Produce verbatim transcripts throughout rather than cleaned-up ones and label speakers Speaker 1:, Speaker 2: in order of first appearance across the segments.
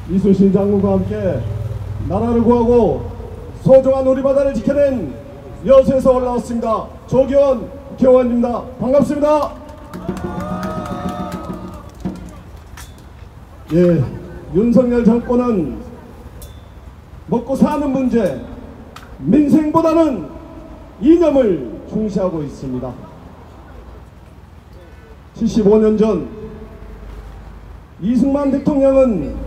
Speaker 1: 이순신 장군과 함께 나라를 구하고 소중한 우리 바다를 지켜낸 여수에서 올라왔습니다. 조기원 국회의원입니다. 반갑습니다. 예, 윤석열 정권은 먹고 사는 문제, 민생보다는 이념을 중시하고 있습니다. 칠십오 년 전 이승만 대통령은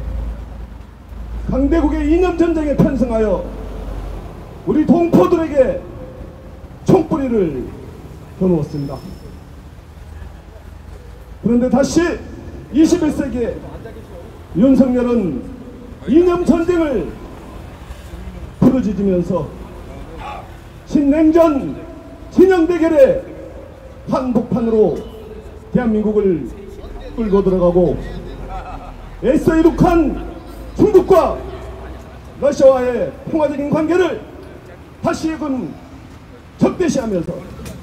Speaker 1: 강대국의 이념전쟁에 편승하여 우리 동포들에게 총뿌리를 겨누었습니다. 그런데 다시 이십일 세기에 윤석열은 이념전쟁을 부르짖으면서 신냉전 진영대결의 한복판으로 대한민국을 끌고 들어가고 애써 이룩한 중국과 러시아와의 평화적인 관계를 다시금 적대시하면서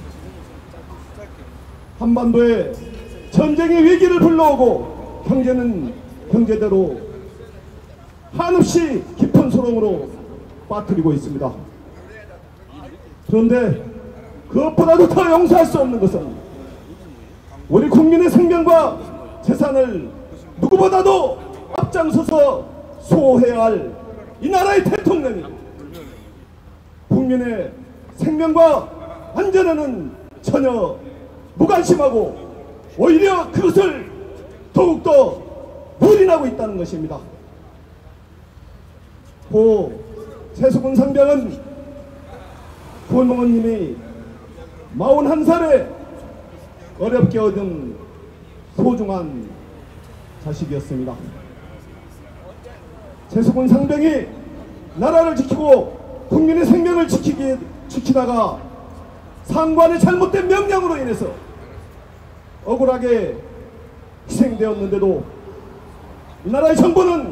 Speaker 1: 한반도에 전쟁의 위기를 불러오고 경제는 경제대로 한없이 깊은 소롱으로 빠뜨리고 있습니다. 그런데 그것보다도 더 용서할 수 없는 것은 우리 국민의 생명과 재산을 누구보다도 앞장서서 수호해야 할 이 나라의 대통령이 국민의 생명과 안전에는 전혀 무관심하고 오히려 그것을 더욱더 부인하고 있다는 것입니다. 고 최수근 상병은 부모님이 마흔한 살에 어렵게 얻은 소중한 자식이었습니다. 최수근 상병이 나라를 지키고 국민의 생명을 지키기, 지키다가 상관의 잘못된 명령으로 인해서 억울하게 희생되었는데도 이 나라의 정부는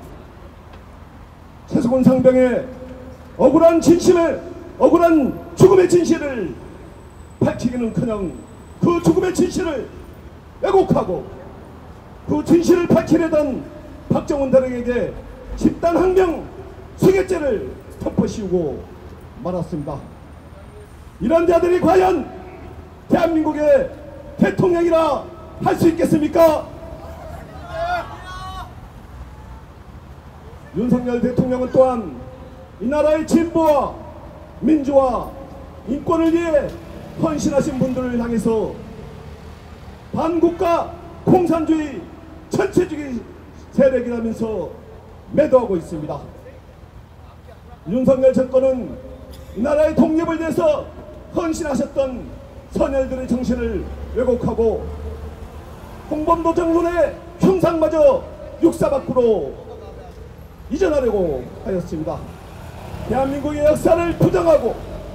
Speaker 1: 최수근 상병의 억울한 진심에 억울한 죽음의 진실을 밝히기는커녕 그 죽음의 진실을 왜곡하고 그 진실을 밝히려던 박정훈 대령에게 집단항명 수괴죄를 덮어씌우고 말았습니다. 이런 자들이 과연 대한민국의 대통령이라 할 수 있겠습니까? 윤석열 대통령은 또한 이 나라의 진보와 민주화, 인권을 위해 헌신하신 분들을 향해서 반국가 공산주의 전체주의 세력이라면서 매도하고 있습니다. 윤석열 정권은 이 나라의 독립을 위해서 헌신하셨던 선열들의 정신을 왜곡하고 홍범도 정론의 형상마저 육사 밖으로 이전하려고 하였습니다. 대한민국의 역사를 부정하고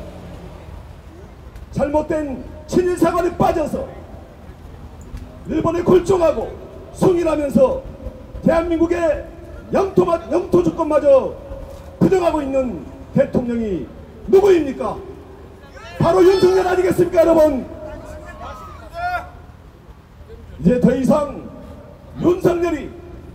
Speaker 1: 잘못된 친일사관에 빠져서 일본에 굴종하고 숭일하면서 대한민국의 영토, 영토 주권마저 부정하고 있는 대통령이 누구입니까? 바로 윤석열 아니겠습니까, 여러분? 이제 더 이상 윤석열이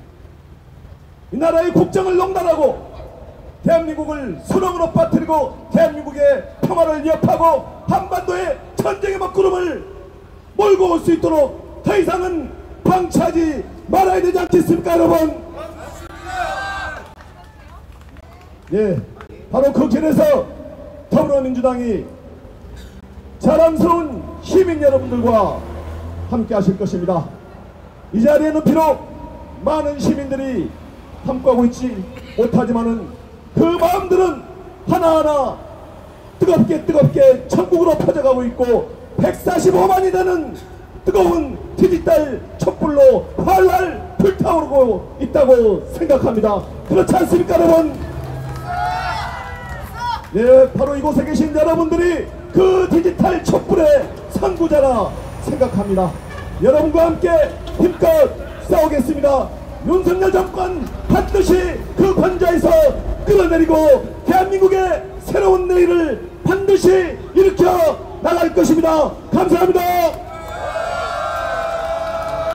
Speaker 1: 이 나라의 국정을 농단하고 대한민국을 수렁으로 빠뜨리고 대한민국의 평화를 위협하고 한반도의 전쟁의 먹구름을 몰고 올 수 있도록 더 이상은 방치하지 말아야 되지 않겠습니까, 여러분? 예, 바로 그 길에서 더불어민주당이 자랑스러운 시민 여러분들과 함께 하실 것입니다. 이 자리에는 비록 많은 시민들이 함께하고 있지 못하지만은 그 마음들은 하나하나 뜨겁게 뜨겁게 천국으로 퍼져가고 있고 백사십오만이 되는 뜨거운 디지털 촛불로 활활 불타오르고 있다고 생각합니다. 그렇지 않습니까, 여러분? 네, 바로 이곳에 계신 여러분들이 그 디지털 촛불의 선구자라 생각합니다. 여러분과 함께 힘껏 싸우겠습니다. 윤석열 정권 반드시 그 관자에서 끌어내리고 대한민국의 새로운 내일을 반드시 일으켜 나갈 것입니다. 감사합니다.